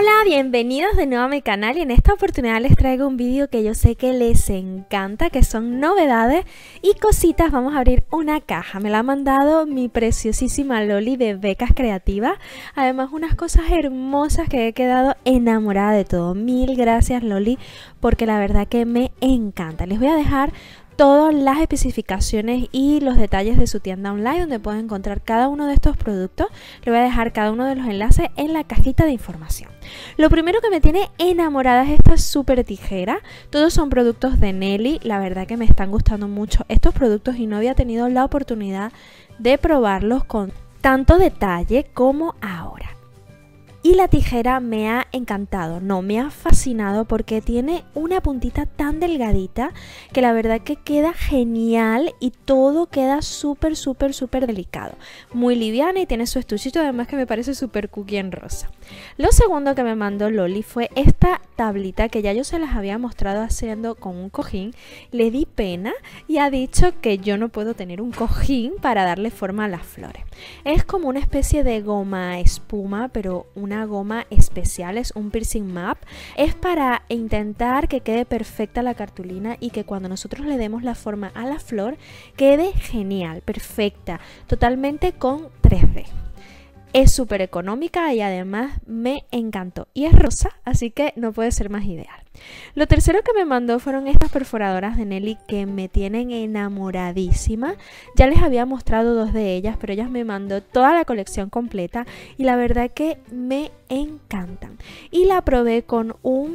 Hola, bienvenidos de nuevo a mi canal y en esta oportunidad les traigo un vídeo que yo sé que les encanta, que son novedades y cositas. Vamos a abrir una caja, me la ha mandado mi preciosísima Loli de Becas Creativas. Además unas cosas hermosas que he quedado enamorada de todo. Mil gracias Loli, porque la verdad que me encanta. Les voy a dejar todas las especificaciones y los detalles de su tienda online donde pueden encontrar cada uno de estos productos. Le voy a dejar cada uno de los enlaces en la cajita de información. Lo primero que me tiene enamorada es esta súper tijera. Todos son productos de Nelly. La verdad que me están gustando mucho estos productos y no había tenido la oportunidad de probarlos con tanto detalle como ahora. Y la tijera me ha encantado, no, me ha fascinado porque tiene una puntita tan delgadita que la verdad que queda genial y todo queda súper delicado. Muy liviana y tiene su estuchito, además que me parece súper cookie en rosa. Lo segundo que me mandó Loli fue esta tablita que ya yo se las había mostrado haciendo con un cojín. Le di pena y ha dicho que yo no puedo tener un cojín para darle forma a las flores. Es como una especie de goma espuma, pero una goma especial, es un piercing map. Es para intentar que quede perfecta la cartulina y que cuando nosotros le demos la forma a la flor quede genial, perfecta, totalmente con 3D. Es súper económica y además me encantó. Y es rosa, así que no puede ser más ideal. Lo tercero que me mandó fueron estas perforadoras de Nelly que me tienen enamoradísima. Ya les había mostrado dos de ellas, pero ellas me mandó toda la colección completa y la verdad que me encantan. Y la probé con un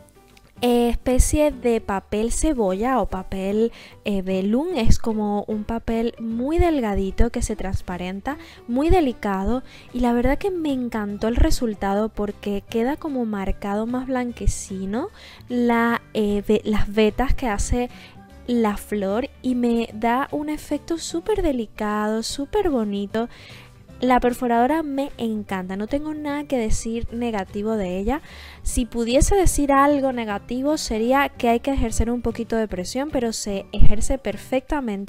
especie de papel cebolla o papel velum. Es como un papel muy delgadito que se transparenta, muy delicado, y la verdad que me encantó el resultado porque queda como marcado más blanquecino las vetas que hace la flor y me da un efecto súper delicado, súper bonito. La perforadora me encanta, no tengo nada que decir negativo de ella. Si pudiese decir algo negativo sería que hay que ejercer un poquito de presión, pero se ejerce perfectamente.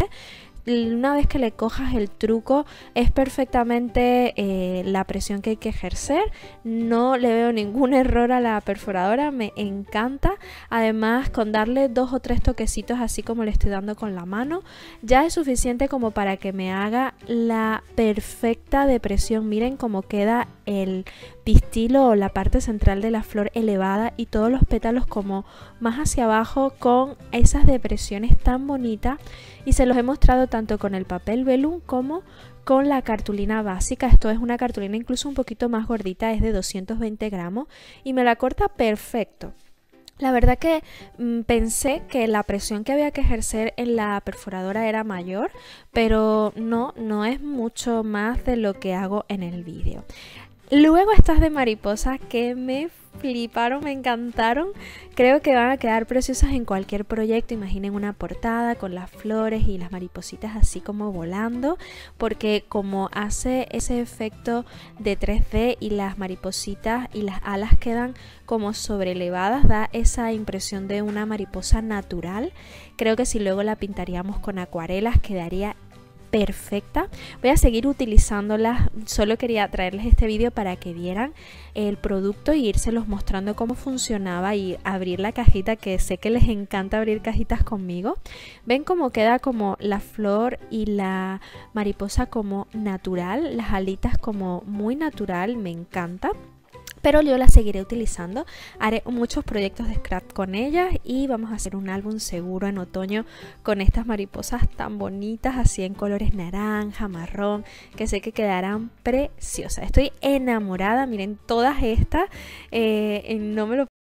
Una vez que le cojas el truco es perfectamente la presión que hay que ejercer. No le veo ningún error a la perforadora, me encanta. Además, con darle 2 o 3 toquecitos así como le estoy dando con la mano ya es suficiente como para que me haga la perfecta depresión. Miren cómo queda el pistilo o la parte central de la flor elevada y todos los pétalos como más hacia abajo con esas depresiones tan bonitas, y se los he mostrado tanto con el papel velum como con la cartulina básica. Esto es una cartulina incluso un poquito más gordita, es de 220 gramos y me la corta perfecto. La verdad que pensé que la presión que había que ejercer en la perforadora era mayor, pero no es mucho más de lo que hago en el vídeo. Luego estas de mariposas que me fliparon, me encantaron. Creo que van a quedar preciosas en cualquier proyecto. Imaginen una portada con las flores y las maripositas así como volando, porque como hace ese efecto de 3D y las maripositas y las alas quedan como sobrelevadas, da esa impresión de una mariposa natural. Creo que si luego la pintaríamos con acuarelas quedaría perfecta. Voy a seguir utilizándolas, solo quería traerles este vídeo para que vieran el producto y irselos mostrando cómo funcionaba y abrir la cajita, que sé que les encanta abrir cajitas conmigo. Ven cómo queda como la flor y la mariposa como natural, las alitas como muy natural, me encanta. Pero yo la seguiré utilizando, haré muchos proyectos de scrap con ellas y vamos a hacer un álbum seguro en otoño con estas mariposas tan bonitas, así en colores naranja, marrón, que sé que quedarán preciosas. Estoy enamorada, miren todas estas, no me lo